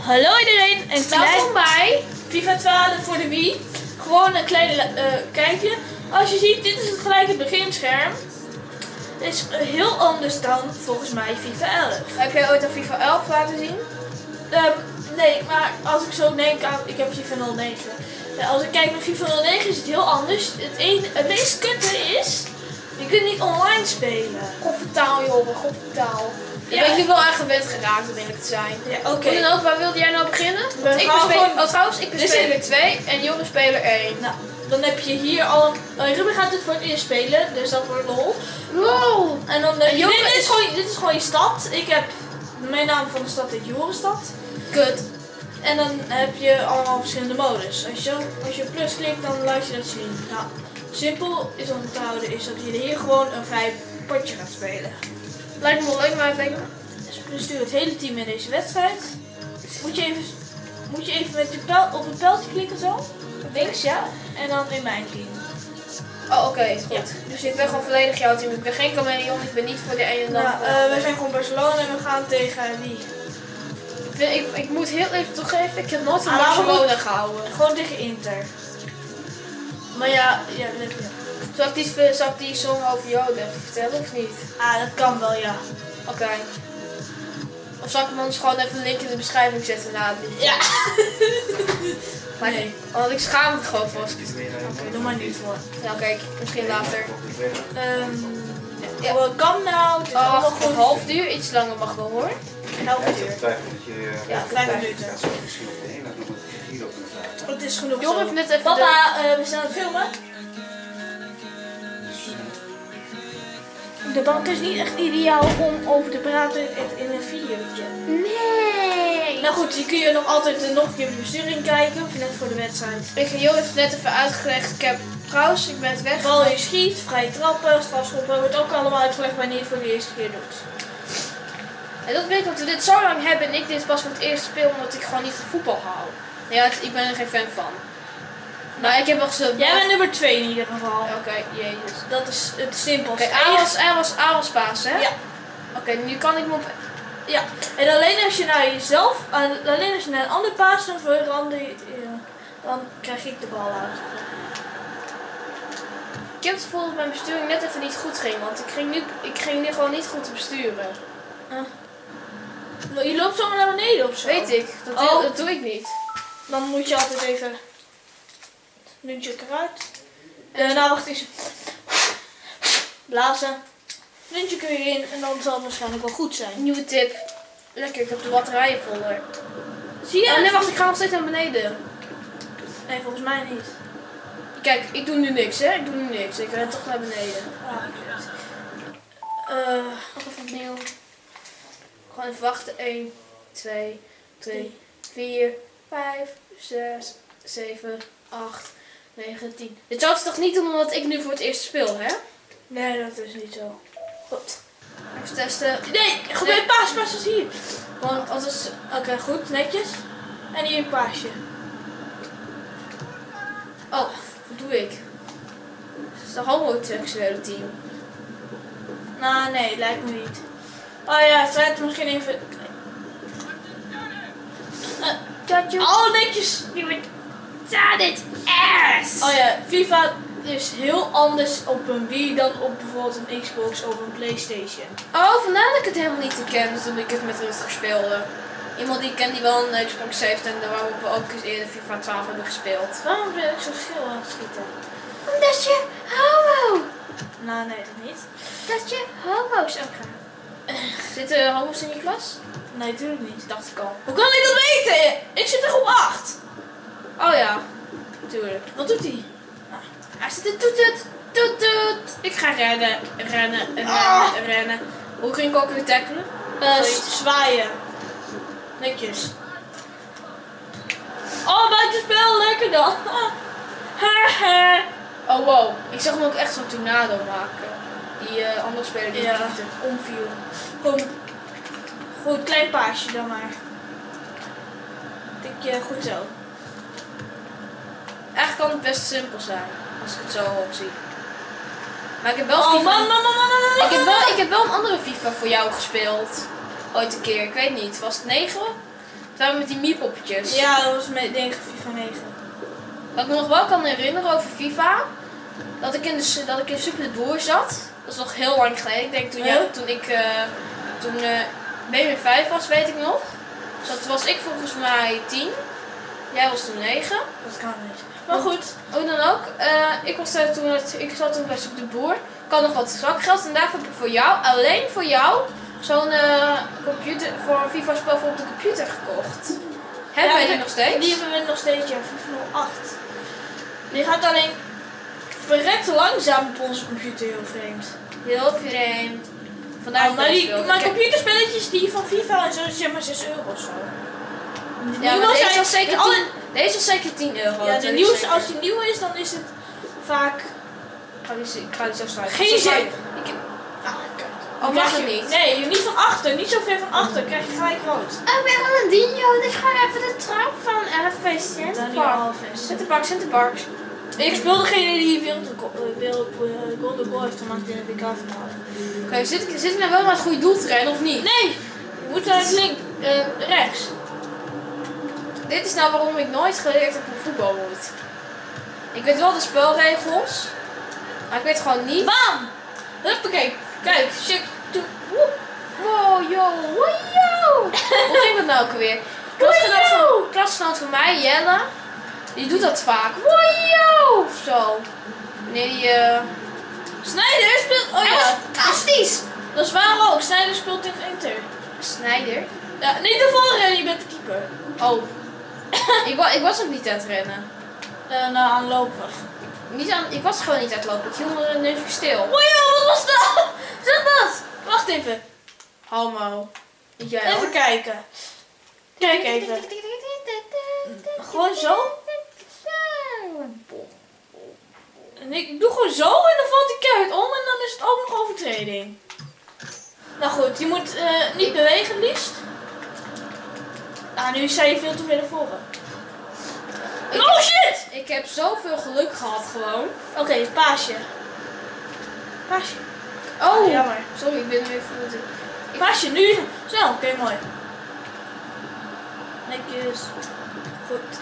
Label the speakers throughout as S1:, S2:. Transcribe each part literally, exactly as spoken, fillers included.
S1: Hallo iedereen, en
S2: welkom bij
S1: FIFA twaalf voor de Wii. Gewoon een klein uh, kijkje. Als je ziet, dit is het gelijke beginscherm. Het is heel anders dan volgens mij FIFA elf.
S2: Heb jij ooit al FIFA elf laten zien?
S1: Um, nee, maar als ik zo denk aan, ik heb FIFA nul negen. Ja, als ik kijk naar FIFA nul negen is het heel anders. Het, een, het meest kutte is, je kunt niet online spelen.
S2: Godvertaal jongen, godvertaal.
S1: Ja.
S2: Ik ben nu wel aan gewend geraakt om eerlijk te zijn.
S1: Ja, oké.
S2: Okay. En ook, waar wilde jij nou beginnen? Want ik ben
S1: gewoon...
S2: oh, trouwens, ik ben
S1: dus
S2: speler twee en Jongen speler één.
S1: Nou, dan heb je hier al... Oh, Ruben gaat het voor het eerst spelen, dus dat wordt lol.
S2: Lol!
S1: En dan heb
S2: en
S1: je...
S2: Jongen
S1: Dit,
S2: is...
S1: is gewoon, dit is gewoon je stad. Ik heb... Mijn naam van de stad is Jorenstad.
S2: Kut.
S1: En dan heb je allemaal verschillende modus. Als je, als je op plus klikt, dan laat je dat zien. Nou, simpel is om te houden is dat je hier gewoon een vrij potje gaat spelen.
S2: Lijkt me wel leuk, maar ik denk...
S1: Dus stuur het hele team in deze wedstrijd. Moet je even, moet je even met je pijl, op het pijltje klikken zo. Links, ja. En dan in mijn team.
S2: Oh, oké, goed.
S1: Ja.
S2: Dus ik ben gewoon volledig jouw team. Ik ben geen chameleon, ik ben niet voor de ene en de
S1: Nou,
S2: andere.
S1: uh, we zijn gewoon Barcelona en we gaan tegen wie?
S2: Ik, ik, ik moet heel even toegeven, ik heb nooit van
S1: Ah,
S2: Barcelona gehouden.
S1: Gewoon tegen Inter. Maar ja, ja, dat heb je.
S2: Zal ik die, zal ik die song over Joden even vertellen of niet?
S1: Ah, dat kan wel, ja.
S2: Oké. Okay. Of zal ik hem anders gewoon even een link in de beschrijving zetten na het liedje?
S1: Ja.
S2: Maar nee, want ik schaam me gewoon vast.
S1: Oké, okay, doe maar niet voor.
S2: Ja, kijk, misschien later.
S1: Um, ja, ja. Kan nou, het is
S2: oh,
S1: allemaal
S2: goed. Een half uur, iets langer mag wel hoor.
S1: Een half uur.
S2: Ja,
S1: vijf minuten. Het is genoeg.
S2: Jongen heeft net even
S1: Papa,
S2: de...
S1: uh, we zijn aan het filmen. De bank is niet echt ideaal om over te praten in een videootje.
S2: Nee!
S1: Nou goed, hier kun je nog altijd uh, nog een keer de besturing kijken, of net voor de wedstrijd.
S2: Ik heb Jo heeft net even uitgelegd, ik heb trouwens, ik ben het weg.
S1: Bal je schiet, vrije trappen, strafschoppen, wordt ook allemaal uitgelegd wanneer je het voor de eerste keer doet.
S2: En dat weet dat we dit zo lang hebben en ik dit pas voor het eerst speel omdat ik gewoon niet van voetbal hou. Ja, het, ik ben er geen fan van. Maar ik heb wel gezegd.
S1: Jij bent nummer twee in ieder geval.
S2: Oké, okay, jezus.
S1: Dat is het simpelste.
S2: Oké, okay, A was, A was, A was paas, hè?
S1: Ja.
S2: Oké, okay, nu kan ik me op...
S1: Ja, en alleen als je naar jezelf, alleen als je naar een ander paas dan verander je, ja, dan krijg ik de bal uit.
S2: Ik heb het gevoel dat mijn besturing net even niet goed ging, want ik ging nu, ik ging nu gewoon niet goed te besturen.
S1: Uh. Je loopt zomaar naar beneden of zo?
S2: Weet ik, dat,
S1: oh.
S2: dat doe ik niet.
S1: Dan moet je altijd even... Nunchuk eruit. Uh, nou, wacht eens. Blazen. Nunchuk weer in en dan zal het waarschijnlijk wel goed zijn.
S2: Nieuwe tip. Lekker, ik heb de batterijen voller.
S1: Zie je?
S2: Oh nee, wacht, ik ga nog steeds naar beneden.
S1: Nee, volgens mij niet.
S2: Kijk, ik doe nu niks, hè? Ik doe nu niks. Ik ren toch naar beneden.
S1: Ah, uh,
S2: nog even opnieuw. Gewoon even wachten. één, twee, drie, vier, vijf, zes, zeven, acht, negen, tien. Dit zou het toch niet doen omdat ik nu voor het eerst speel, hè?
S1: Nee, dat is niet zo. Goed.
S2: Even testen.
S1: Nee, goed bij nee. Paas, paas is hier. Want als het... Oké, okay, goed, netjes. En hier een paasje.
S2: Oh, wat doe ik? Het is een homoseksuele team.
S1: Nou, nee, lijkt me niet. Oh ja, het rijdt misschien even... Uh, oh, netjes!
S2: Ja, dit ass!
S1: Oh ja, FIFA is heel anders op een Wii dan op bijvoorbeeld een Xbox of een PlayStation.
S2: Oh, vandaar dat ik het helemaal niet ken toen ik het met Rutger speelde. Iemand die ik ken die wel een Xbox heeft en waarop we ook eens eerder FIFA twaalf hebben gespeeld.
S1: Waarom ben ik zo schil aan het schieten?
S2: Omdat je homo!
S1: Nou, nee, dat niet.
S2: Dat je homo's ook gaan. Zitten er homo's in je klas?
S1: Nee, natuurlijk niet.
S2: Dacht ik al.
S1: Hoe kan ik dat weten? Ik zit er op acht.
S2: Oh ja, tuurlijk.
S1: Wat doet hij?
S2: Ah. Hij zit er toet toet, toet toet. Ik ga rennen, rennen, rennen,
S1: ah.
S2: rennen. Hoe ging ik ook weer tackelen?
S1: Uh, zwaaien. Netjes. Oh, buitenspel, lekker dan.
S2: Oh wow, ik zag hem ook echt zo'n tornado maken. Die uh, andere speler die
S1: ja.
S2: omviel.
S1: Gewoon, goed, klein paasje dan maar. Tikje, goed zo.
S2: Eigenlijk kan het best simpel zijn, als ik het zo op zie. Maar ik heb wel
S1: oh,
S2: FIFA...
S1: man, man, man, man, man,
S2: ik, heb wel, ik heb wel een andere FIFA voor jou gespeeld. Ooit een keer, ik weet niet. Was het negen? Dat met die mie-poppetjes.
S1: Ja, dat was met denk ik FIFA negen.
S2: Wat ik me nog wel kan herinneren over FIFA. Dat ik in de, dat ik in Super de Boer zat. Dat is nog heel lang geleden. Ik denk toen,
S1: Ja.
S2: ja, toen ik uh, toen uh, B M vijf was, weet ik nog. Dus dat was ik volgens mij tien. Jij was toen negen.
S1: Dat kan niet. Maar goed.
S2: Hoe dan ook. Uh, ik, was daar toen, ik zat toen bij Super de Boer. Ik had nog wat zakgeld. En daarvoor heb ik voor jou, alleen voor jou, zo'n uh, computer, voor een FIFA spel voor op de computer gekocht. Hebben wij die nog steeds?
S1: Die hebben we nog steeds, ja. FIFA nul acht. Die gaat alleen verrekt langzaam op onze computer, heel vreemd.
S2: Heel vreemd. Vandaar
S1: Oh, maar die,
S2: dat
S1: maar
S2: ik
S1: computerspelletjes die van FIFA en zo, die zijn maar zes euro of zo.
S2: Ja, maar
S1: Nieuwe
S2: deze
S1: zijn-
S2: was zeker
S1: alle-
S2: tien, deze was zeker tien euro.
S1: Ja,
S2: dat
S1: de
S2: weet ik
S1: nieuws,
S2: zeker.
S1: als die nieuw is, dan is het vaak
S2: Ik ga die, ik ga die zo schrijven.
S1: geen
S2: Volgens mij-
S1: zin.
S2: ik heb-
S1: Ah, kut.
S2: Oh,
S1: Dan
S2: mag
S1: krijg
S2: het
S1: je-
S2: niet?
S1: Nee, niet van achter, niet zo ver van achter, krijg je gelijk rood.
S2: Oh, ik ben Ronaldinho, dus ga even de trap van elf cent.
S1: Daniel Alves.
S2: Centerparks, Centerparks.
S1: Ik speel degene die wereldrecord- eh, wereld eh, golden goal heeft gemaakt in de W K-finale.
S2: Oké, zit, ik- zit ik nou wel naar het goede doel te rennen of niet?
S1: Nee, je moet naar het link, eh, rechts.
S2: Dit is nou waarom ik nooit geleerd heb hoe voetbal moet. Ik weet wel de spelregels, maar ik weet gewoon niet.
S1: Bam! Huppakee. Kijk, shit. toe- woe.
S2: Wow, yo, wow. Hoe ging dat nou ook alweer? Klasgenoot van, klasgenoot van mij, Jelle, die doet dat vaak. Wow, of zo. Wanneer die, eh...
S1: Sneijder speelt... Oh ja,
S2: Fantastisch!
S1: dat is waar ook. Sneijder speelt in Inter.
S2: Snijder.
S1: Ja, niet de voorrennen, je bent de keeper.
S2: Oh. ik, wa ik was ook niet aan het rennen.
S1: Uh, nou, aanlopen.
S2: Niet aan, ik was gewoon niet aan het lopen. Ik hield me even stil.
S1: Wow, wat was dat? Zeg dat! Wacht even.
S2: Homo. Niet jij hoor.
S1: Even kijken. Kijk even. Gewoon zo? En ik doe gewoon zo en dan valt die kaart om en dan is het ook nog overtreding. Nou goed, je moet uh, niet bewegen liefst. Nou, nu sta je veel te ver naar voren.
S2: Ik,
S1: Oh shit!
S2: ik heb zoveel geluk gehad gewoon.
S1: Oké, okay, paasje. Paasje.
S2: Oh,
S1: Jammer.
S2: sorry, ik ben weer even...
S1: Paasje, nu. Snel, oké, okay, mooi. Netjes. Goed.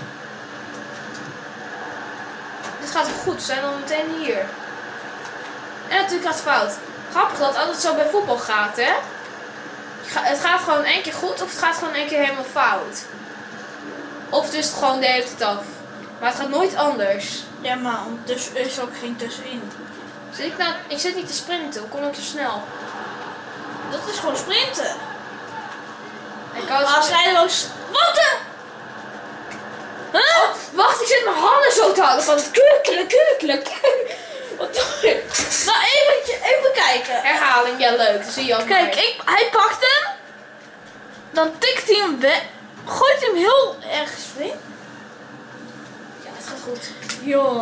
S2: Dit gaat goed, we zijn dan meteen hier. En natuurlijk gaat het fout. Grappig dat het altijd zo bij voetbal gaat, hè? Het gaat gewoon één keer goed of het gaat gewoon één keer helemaal fout. Of het is het gewoon de hele tijd af. Maar het gaat nooit anders.
S1: Ja, maar ondertussen is er ook geen tussenin.
S2: Zit ik, nou, ik zit niet te sprinten, hoe kom ik zo snel?
S1: Dat is gewoon sprinten.
S2: Ik kan
S1: Maar als rijden ook... Wat de... Huh?
S2: Oh, wacht, ik zit mijn handen zo te houden van het kurkelen, kurkelen.
S1: Wat doe je? Nou, eventje, even kijken.
S2: Herhaling, ja leuk, dat zie je ook.
S1: Kijk, ik, hij pakt hem. Dan tikt hij hem weg. Gooit hij hem heel erg vreemd.
S2: Ja, het gaat goed.
S1: Joh.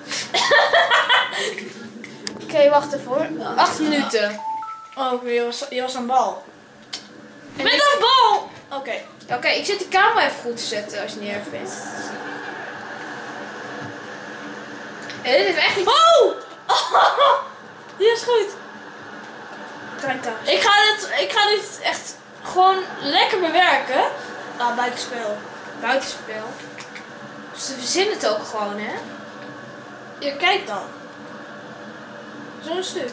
S2: Oké, okay, wacht even hoor. Acht minuten.
S1: Oh, je was, je was aan bal.
S2: En
S1: Met
S2: ik-
S1: een bal! Oké. Okay.
S2: Oké, okay, ik zet die camera even goed te zetten als je het niet erg vindt. En dit is echt niet...
S1: Oh! Die is goed.
S2: Klein thuis.
S1: Ik ga dit, ik ga dit echt gewoon lekker bewerken. Ah, buitenspel.
S2: Buitenspel. Ze verzinnen het ook gewoon, hè?
S1: Ja, kijk dan. Zo'n stuk.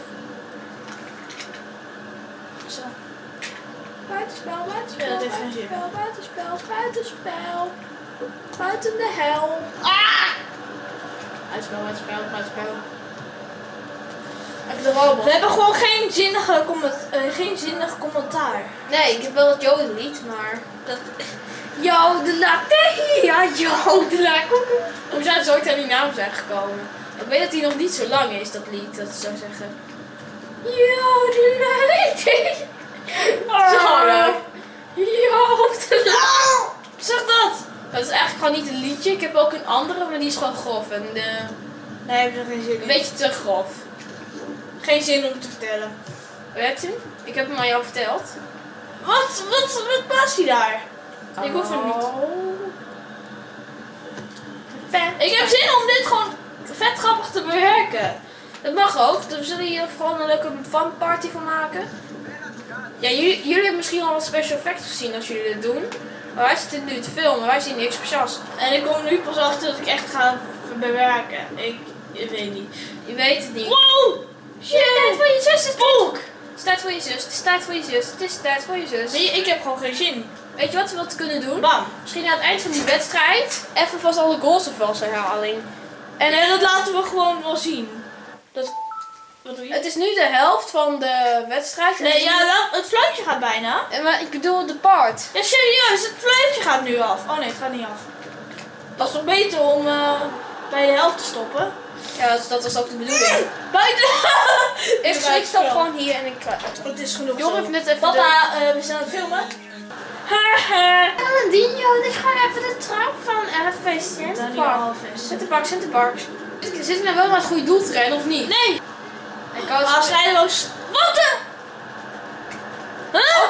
S1: Zo.
S2: Buitenspel, buitenspel,
S1: Ja, dat heeft geen zin.
S2: buitenspel, buitenspel, buitenspel. Buiten de hel.
S1: Ah!
S2: Buitenspel, buitenspel, buitenspel. Even de robot.
S1: We hebben gewoon geen zinnige, comment, uh, geen zinnig commentaar.
S2: Nee, ik heb wel dat jodenlied, maar...
S1: Dat,
S2: Jodela, ja, jodela. Hoe zijn ze ooit aan die naam zijn gekomen? Ik weet dat die nog niet zo lang is, dat lied, dat ze zou zeggen. Jodela,
S1: Oh.
S2: Jodela.
S1: zeg dat!
S2: Dat is eigenlijk gewoon niet een liedje. Ik heb ook een andere, maar die is gewoon grof. En de...
S1: Nee, heb je er geen zin in.
S2: een beetje te grof.
S1: Geen zin om te vertellen.
S2: Weet je? Ik heb hem aan jou verteld.
S1: Wat, wat, wat past hij daar? Ik hoef hem niet. Ik heb zin om dit gewoon vet grappig te bewerken.
S2: Dat mag ook. We zullen hier gewoon een leuke fanparty van maken. Ja, jullie, jullie hebben misschien al wat special effects gezien als jullie dit doen. Maar wij zitten nu te filmen, wij zien niks speciaals.
S1: En ik kom nu pas achter dat ik echt ga bewerken. Ik, ik weet niet.
S2: Je weet het niet.
S1: Wow!
S2: Het is tijd voor je zus. Het
S1: Volk!
S2: is tijd voor je zus. Het is tijd voor je zus. Het is tijd voor je zus.
S1: Zie je, ik heb gewoon geen zin.
S2: Weet je wat we wat kunnen doen?
S1: Bam!
S2: Misschien aan het eind van die wedstrijd even vast alle goals of als herhaling.
S1: En eh, dat laten we gewoon wel zien. Dat, wat doe je?
S2: Het is nu de helft van de wedstrijd.
S1: Nee, ja, laat- het fluitje gaat bijna.
S2: En maar ik bedoel de part.
S1: Ja, serieus, het fluitje gaat nu af. Oh nee, het gaat niet af. Dat is toch beter om eh, bij de helft te stoppen?
S2: Ja, dat, dat was ook de bedoeling.
S1: Buiten!
S2: Ik, ik stop gewoon hier en ik...
S1: Het is genoeg.
S2: Jongen,
S1: zo.
S2: even net even
S1: Papa, eh, we zijn aan het filmen. Haha.
S2: Dino, dit ga even de trap van L F V
S1: Daniel
S2: Centerpark, Centerpark. Zit ik nou wel naar het goede doel te rennen of niet?
S1: Nee!
S2: Ik kan
S1: Ah, Slijdeloos. Wat de? Huh?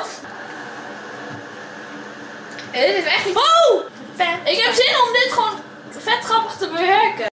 S2: Dit is echt niet...
S1: Oh! Ik heb zin om dit gewoon vet grappig te bewerken.